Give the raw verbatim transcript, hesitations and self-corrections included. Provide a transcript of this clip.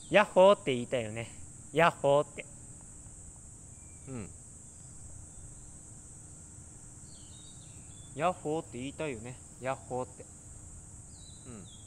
ヤッホーって言いたいよね。ヤッホーって。うん。ヤッホーって言いたいよね。ヤッホーって。うん。